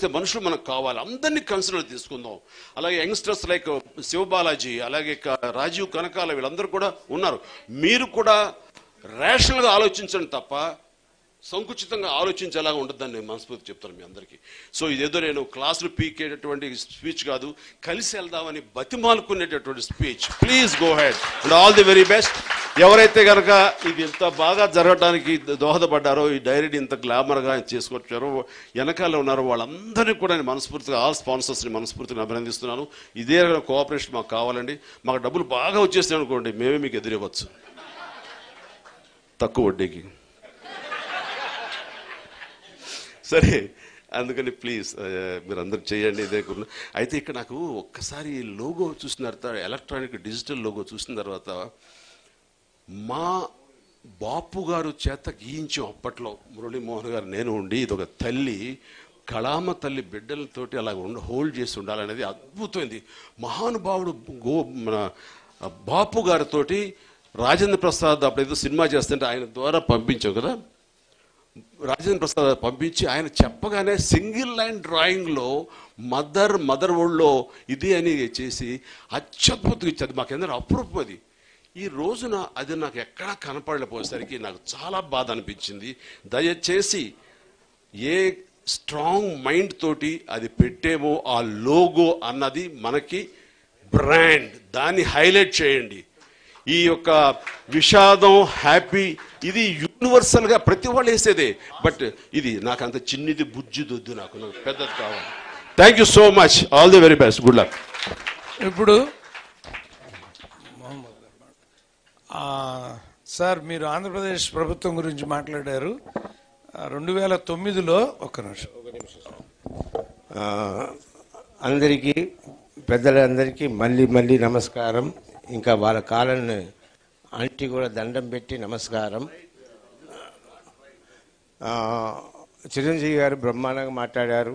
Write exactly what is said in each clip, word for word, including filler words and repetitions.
చేసే మనుషులు మనకు కావాలి, అందరినీ కన్సిడర్ తీసుకుందాం. అలాగే యంగ్స్టర్స్ లైక్ శివబాలాజీ, అలాగే రాజీవ్ కనకాల, వీళ్ళందరూ కూడా ఉన్నారు. మీరు కూడా రేషనల్గా ఆలోచించండి తప్ప సంకుచితంగా ఆలోచించేలాగా ఉండద్దని నేను మనస్ఫూర్తి చెప్తాను మీ అందరికీ. సో ఇదేదో నేను క్లాసులు పీకేటటువంటి స్పీచ్ కాదు, కలిసి వెళ్దామని బతిమాలుకునేటటువంటి speech. Please go ahead and all the very best. ఎవరైతే కనుక ఇది ఇంత బాగా జరగడానికి దోహదపడ్డారో, ఈ డైరీని ఇంత గ్లామర్గా చేసుకొచ్చారో, వెనకాల ఉన్నారో వాళ్ళందరినీ కూడా నేను మనస్ఫూర్తిగా, ఆల్ స్పాన్సర్స్ని మనస్ఫూర్తిగా అభినందిస్తున్నాను. ఇదే కోఆపరేషన్ మాకు కావాలండి. మాకు డబ్బులు బాగా వచ్చేస్తాయి అనుకోండి, మేమే మీకు ఎదురివ్వచ్చు తక్కువ వడ్డీకి. సరే, అందుకని ప్లీజ్ మీరు అందరు చేయండి ఇదే. అయితే ఇక్కడ నాకు ఒక్కసారి లోగో చూసిన తర్వాత, ఎలక్ట్రానిక్ డిజిటల్ లోగో చూసిన తర్వాత, మా బాపు గారు చేత గీయించాం అప్పట్లో. మురళీమోహన్ గారు నేను ఉండి, ఇది ఒక తల్లి, కళామ తల్లి బిడ్డలతోటి అలా ఉండ హోల్డ్ చేసి ఉండాలనేది అద్భుతమైంది. మహానుభావుడు గో మన బాపు గారితోటి రాజేంద్ర ప్రసాద్ అప్పుడేదో సినిమా చేస్తుంటే ఆయన ద్వారా పంపించాం కదా, రాజేంద్ర ప్రసాద్ పంపించి ఆయన చెప్పగానే సింగిల్ లైన్ డ్రాయింగ్లో మదర్ మదర్ వరల్డ్లో ఇది అని చేసి అత్యద్భుతంగా ఇచ్చేది. మాకెందరూ అప్రూపం అది. ఈ రోజున అది నాకు ఎక్కడా కనపడలేకపోయేసరికి నాకు చాలా బాధ అనిపించింది. దయచేసి ఏ స్ట్రాంగ్ మైండ్ తోటి అది పెట్టేమో ఆ లోగో అన్నది మనకి బ్రాండ్, దాన్ని హైలైట్ చేయండి. ఈ యొక్క విషాదం, హ్యాపీ, ఇది యూనివర్సల్గా ప్రతి వాళ్ళు వేసేదే. బట్ ఇది నాకు అంత చిన్నిది బుజ్జిదొద్దు, నాకు నాకు పెద్దది కావాలి. Thank you so much, all the very best, good luck. ఇప్పుడు సార్, మీరు ఆంధ్రప్రదేశ్ ప్రభుత్వం గురించి మాట్లాడారు. రెండు వేల తొమ్మిదిలో ఒక్క నిమిషం ఒక నిమిషం అందరికీ, పెద్దలందరికీ మళ్ళీ మళ్ళీ నమస్కారం. ఇంకా వాళ్ళ కాళ్ళని అంటి కూడా దండం పెట్టి నమస్కారం. చిరంజీవి గారు బ్రహ్మాండంగా మాట్లాడారు.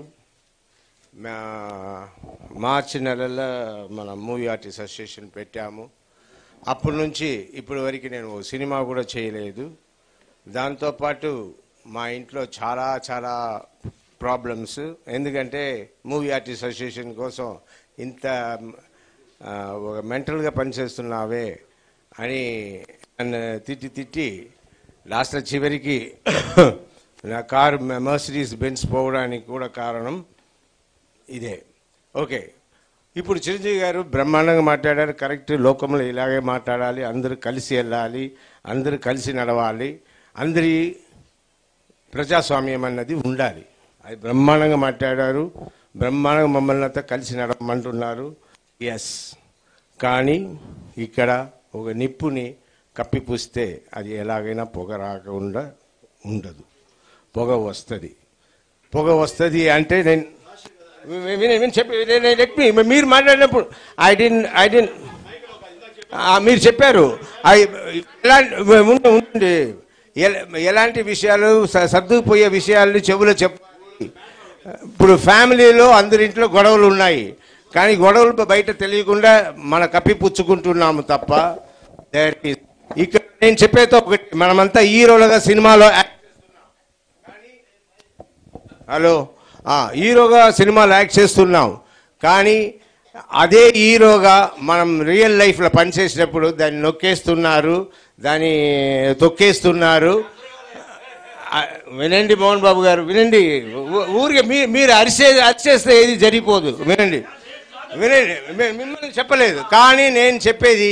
మార్చి నెలలో మన మూవీ ఆర్టిస్ట్ అసోసియేషన్ పెట్టాము. అప్పటి నుంచి ఇప్పటి వరకు నేను సినిమా కూడా చేయలేదు. దాంతోపాటు మా ఇంట్లో చాలా చాలా ప్రాబ్లమ్స్. ఎందుకంటే మూవీ ఆర్టిస్ట్ అసోసియేషన్ కోసం ఇంత ఒక మెంటల్గా పనిచేస్తున్నావే అని నన్ను తిట్టి తిట్టి లాస్ట్లో చివరికి నా కారు మర్సిడీస్ బెంజ్ పోవడానికి కూడా కారణం ఇదే. ఓకే, ఇప్పుడు చిరంజీవి గారు బ్రహ్మాండంగా మాట్లాడారు. కరెక్ట్, లోకంలో ఇలాగే మాట్లాడాలి, అందరూ కలిసి వెళ్ళాలి, అందరూ కలిసి నడవాలి, అందరి ప్రజాస్వామ్యం అన్నది ఉండాలి. అది బ్రహ్మాండంగా మాట్లాడారు. బ్రహ్మాండంగా మమ్మల్ని అంతా కలిసి నడవమంటున్నారు. ఎస్, కానీ ఇక్కడ ఒక నిప్పుని కప్పిపూస్తే అది ఎలాగైనా పొగ రాకుండా ఉండదు, పొగ వస్తుంది. పొగ వస్తుంది అంటే నేను చెప్పి మీరు మాట్లాడినప్పుడు ఐ డిన్ ఐ డిన్ మీరు చెప్పారు ఎలాంటి ఎలాంటి విషయాలు సర్దుకుపోయే విషయాలు చెవులో చెప్పాలి. ఇప్పుడు ఫ్యామిలీలో అందరింట్లో గొడవలు ఉన్నాయి, కానీ గొడవలు బయట తెలియకుండా మన కప్పిపుచ్చుకుంటున్నాము తప్ప. ఇక్కడ నేను చెప్పేది ఒకటి, మనమంతా హీరోలుగా సినిమాలో హలో హీరోగా సినిమాలో యాక్ట్ చేస్తున్నాం, కానీ అదే హీరోగా మనం రియల్ లైఫ్లో పనిచేసేటప్పుడు దాన్ని నొక్కేస్తున్నారు, దాన్ని తొక్కేస్తున్నారు. వినండి మోహన్ బాబు గారు, వినండి. ఊరికే మీ మీరు అరిసే అరిచేస్తే ఏది జరిగిపోదు. వినండి వినండి మిమ్మల్ని చెప్పలేదు, కానీ నేను చెప్పేది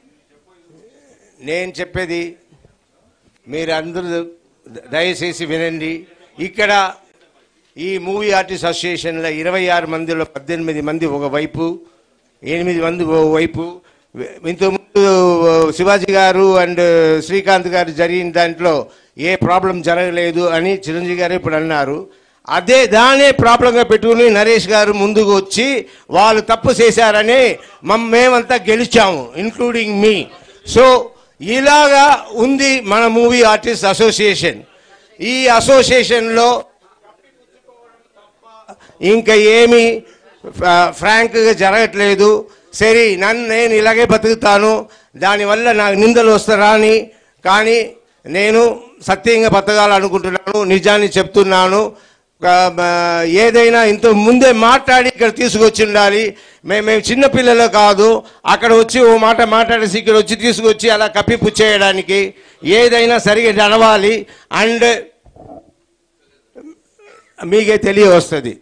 నేను చెప్పేది మీరు అందరూ దయచేసి వినండి. ఇక్కడ ఈ మూవీ ఆర్టిస్ట్ అసోసియేషన్లో ఇరవై ఆరు మందిలో పద్దెనిమిది మంది ఒకవైపు, ఎనిమిది మంది ఒకవైపు. ఇంతకుముందు శివాజీ గారు అండ్ శ్రీకాంత్ గారు జరిగిన దాంట్లో ఏ ప్రాబ్లం జరగలేదు అని చిరంజీవి గారు ఇప్పుడు అన్నారు. అదే దానే ప్రాబ్లంగా పెట్టుకుని నరేష్ గారు ముందుకు వచ్చి వాళ్ళు తప్పు చేశారని మేమంతా గెలిచాము, ఇంక్లూడింగ్ మీ. సో ఇలాగా ఉంది మన మూవీ ఆర్టిస్ట్ అసోసియేషన్. ఈ అసోసియేషన్లో ఇంకా ఏమీ ఫ్రాంక్గా జరగట్లేదు. సరే, నన్ను నేను ఇలాగే బతుకుతాను, దానివల్ల నాకు నిందలు వస్తారా అని, కానీ నేను సత్యంగా బతకాలనుకుంటున్నాను, నిజాన్ని చెప్తున్నాను. ఏదైనా ఇంత ముందే మాట్లాడి ఇక్కడ తీసుకొచ్చి ఉండాలి. మేము మేము చిన్నపిల్లలు కాదు, అక్కడ వచ్చి ఓ మాట మాట్లాడేసి ఇక్కడ వచ్చి తీసుకొచ్చి అలా కప్పిపు చేయడానికి ఏదైనా సరిగా నడవాలి. అండ్ మీకే తెలియ వస్తుంది.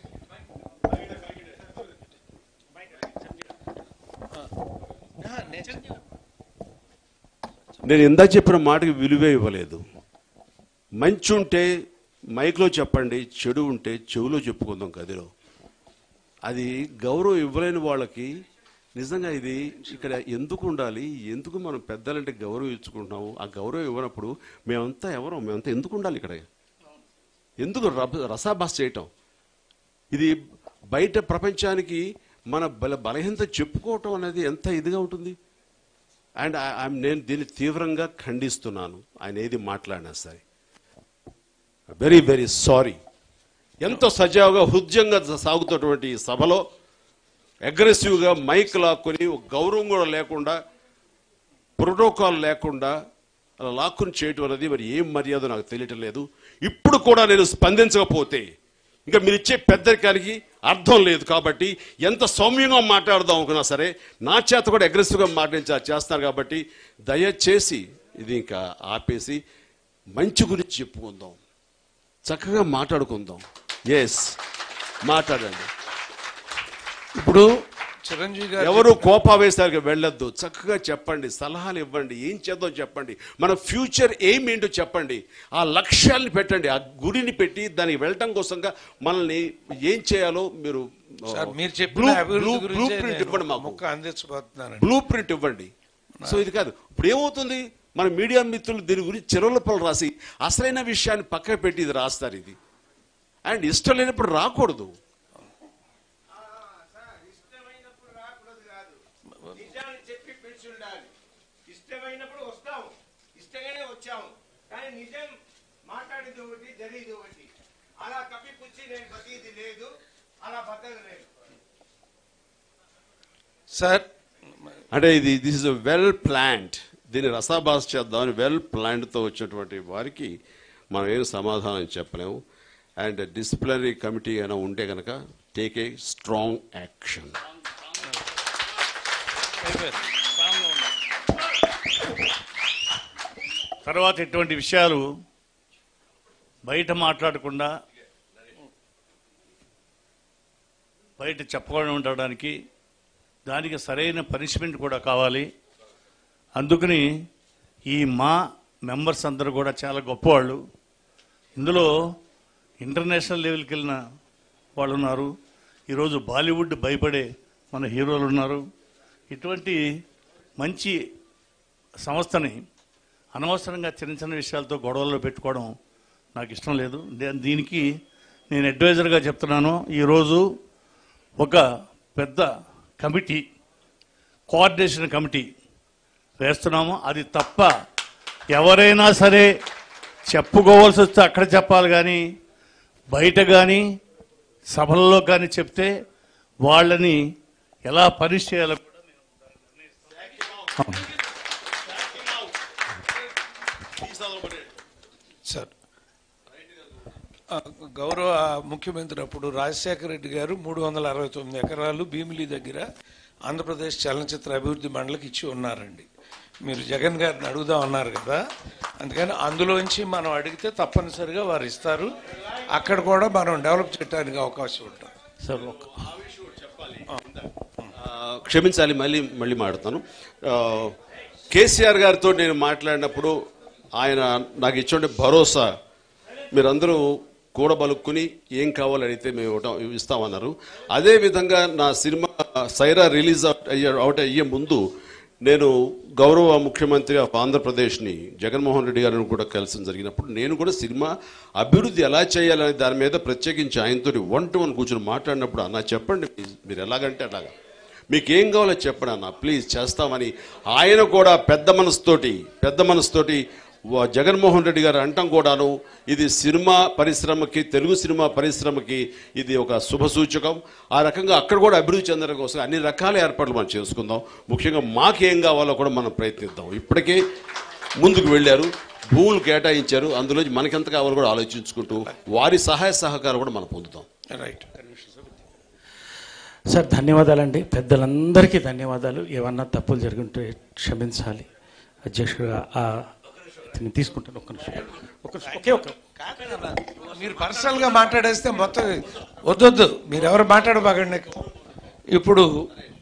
నేను ఇందాక చెప్పిన మాటకి విలువే ఇవ్వలేదు. మంచి ఉంటే మైక్లో చెప్పండి, చెడు ఉంటే చెవులో చెప్పుకుందాం గదిలో. అది గౌరవం ఇవ్వలేని వాళ్ళకి నిజంగా ఇది ఇక్కడ ఎందుకు ఉండాలి, ఎందుకు మనం పెద్దలంటే గౌరవం ఇచ్చుకుంటున్నాము, ఆ గౌరవం ఇవ్వనప్పుడు మేమంతా ఎవరో మేమంతా ఎందుకు ఉండాలి ఇక్కడ, ఎందుకు రసాభాస చేయటం? ఇది బయట ప్రపంచానికి మన బల బలహీనత చెప్పుకోవటం అనేది ఎంత ఇదిగా ఉంటుంది. అండ్ నేను దీన్ని తీవ్రంగా ఖండిస్తున్నాను. ఆయన ఏది మాట్లాడినా సరే వెరీ వెరీ సారీ. ఎంతో సజావుగా హృదయంగా సాగుతున్నటువంటి ఈ సభలో అగ్రెసివ్గా మైక్ లాక్కుని గౌరవం కూడా లేకుండా, ప్రోటోకాల్ లేకుండా అలా లాక్కుని చేయటం అనేది మరి ఏం మర్యాద నాకు తెలియటం లేదు. ఇప్పుడు కూడా నేను స్పందించకపోతే ఇంకా మీరు ఇచ్చే పెద్దరికానికి అర్థం లేదు. కాబట్టి ఎంత సౌమ్యంగా మాట్లాడదాం అనుకున్నా సరే నా చేత కూడా అగ్రెసివ్గా మాట్లాడించారు చేస్తున్నారు. కాబట్టి దయచేసి ఇది ఇంకా ఆపేసి మంచి గురించి చెప్పుకుందాం, చక్కగా మాట్లాడుకుందాం. ఎస్, మాట్లాడండి. ఇప్పుడు చిరంజీవి గారు ఎవరు కోపావేశాలకు వెళ్ళొద్దు, చక్కగా చెప్పండి, సలహాలు ఇవ్వండి, ఏం చేద్దాం చెప్పండి, మన ఫ్యూచర్ ఎయిమ్ ఏంటో చెప్పండి, ఆ లక్ష్యాన్ని పెట్టండి, ఆ గురిని పెట్టి దానికి వెళ్ళటం కోసంగా మనల్ని ఏం చేయాలో మీరు మీరు చెప్పిన బ్లూ ప్రింట్ ఇవ్వండి, మాకు అందించబోతున్నాను బ్లూ ప్రింట్ ఇవ్వండి. సో ఇది కాదు. ఇప్పుడు ఏమవుతుంది, మన మీడియా మిత్రులు దీని గురించి చెరువులపలు రాసి అసలైన విషయాన్ని పక్కన పెట్టి ఇది రాస్తారు. ఇది అండ్ ఇష్టం లేనప్పుడు రాకూడదు. ఇష్టమైనప్పుడు వస్తాము, ఇష్టంగానే వచ్చాము, కానీ నిజం మాట్లాడేది ఒకటి, జరిగేది ఒకటి. అలా కప్పిపుచ్చి నేను బతికేది లేదు, అలా బతకలేదు సార్. అంటే ఇది దిస్ ఇస్ వెల్ ప్లాన్డ్. దీన్ని రసాభాస చేద్దామని వెల్ ప్లాన్డ్తో వచ్చినటువంటి వారికి మనం ఏం సమాధానం చెప్పలేము. అండ్ డిసిప్లినరీ కమిటీ అయినా ఉంటే కనుక టేక్ ఏ స్ట్రాంగ్ యాక్షన్. తర్వాత ఇటువంటి విషయాలు బయట మాట్లాడకుండా బయట చెప్పకుండా ఉండడానికి దానికి సరైన పనిష్మెంట్ కూడా కావాలి. అందుకని ఈ మా మెంబర్స్ అందరూ కూడా చాలా గొప్పవాళ్ళు. ఇందులో ఇంటర్నేషనల్ లెవెల్కి వెళ్ళిన వాళ్ళు ఉన్నారు, ఈరోజు బాలీవుడ్ భయపడే మన హీరోలు ఉన్నారు. ఇటువంటి మంచి సంస్థని అనవసరంగా చిన్న చిన్న విషయాలతో గొడవల్లో పెట్టుకోవడం నాకు ఇష్టం లేదు. దీనికి నేను అడ్వైజర్గా చెప్తున్నాను. ఈరోజు ఒక పెద్ద కమిటీ, కోఆర్డినేషన్ కమిటీ వేస్తున్నాము. అది తప్ప ఎవరైనా సరే చెప్పుకోవాల్సి వస్తే అక్కడ చెప్పాలి, కానీ బయట కానీ సభల్లో కానీ చెప్తే వాళ్ళని ఎలా పనిష్ చేయాలో కూడా సార్. గౌరవ ముఖ్యమంత్రి అప్పుడు రాజశేఖర రెడ్డి గారు మూడు వందల అరవై తొమ్మిది ఎకరాలు భీమిలి దగ్గర ఆంధ్రప్రదేశ్ చలనచిత్ర అభివృద్ధి మండలికి ఇచ్చి ఉన్నారండి. మీరు జగన్ గారిని అడుగుదాం అన్నారు కదా, అందుకని అందులోంచి మనం అడిగితే తప్పనిసరిగా వారు ఇస్తారు. అక్కడ కూడా మనం డెవలప్ చేయడానికి అవకాశం ఉంటుంది. సార్ క్షమించాలి, మళ్ళీ మళ్ళీ మాట్లాడతాను. కేసీఆర్ గారితో నేను మాట్లాడినప్పుడు ఆయన నాకు ఇచ్చే భరోసా, మీరందరూ కూడబలుక్కుని ఏం కావాలని అడిగితే మేము ఇవ్వటం ఇస్తామన్నారు. అదేవిధంగా నా సినిమా సైరా రిలీజ్ అయ్యే అవుట్ అయ్యే ముందు నేను గౌరవ ముఖ్యమంత్రి ఆఫ్ ఆంధ్రప్రదేశ్ని జగన్మోహన్ రెడ్డి గారిని కూడా కలిసి జరిగినప్పుడు నేను కూడా సినిమా అభివృద్ధి ఎలా చేయాలనే దాని మీద ప్రత్యేకించి ఆయనతో వన్ టు వన్ కూర్చొని మాట్లాడినప్పుడు అన్న చెప్పండి, మీరు ఎలాగంటే అలాగా, మీకు ఏం కావాలో చెప్పండి అన్న, ప్లీజ్ చేస్తామని ఆయన కూడా పెద్ద మనసుతోటి పెద్ద మనసుతోటి జగన్మోహన్ రెడ్డి గారు అంటాం కూడాను. ఇది సినిమా పరిశ్రమకి, తెలుగు సినిమా పరిశ్రమకి ఇది ఒక శుభ సూచకం. ఆ రకంగా అక్కడ కూడా అభివృద్ధి చెందడం కోసం అన్ని రకాల ఏర్పాట్లు మనం చేసుకుందాం. ముఖ్యంగా మాకు ఏం కావాలో కూడా మనం ప్రయత్నిద్దాం. ఇప్పటికే ముందుకు వెళ్ళారు, భూములు కేటాయించారు, అందులో మనకెంత కావాలో కూడా ఆలోచించుకుంటూ వారి సహాయ సహకారం కూడా మనం పొందుతాం. రైట్. సార్ ధన్యవాదాలండి, పెద్దలందరికీ ధన్యవాదాలు. ఏమన్నా తప్పులు జరుగుంటే క్షమించాలి. అధ్యక్షుడుగా ఆ నేను తీసుకుంటాను. ఒక్క నిమిషం ఒక్క నిమిషం ఒకే ఒక్క మీరు పర్సనల్గా మాట్లాడేస్తే మొత్తం వద్దొద్దు, మీరు ఎవరు మాట్లాడబాగండి. ఇప్పుడు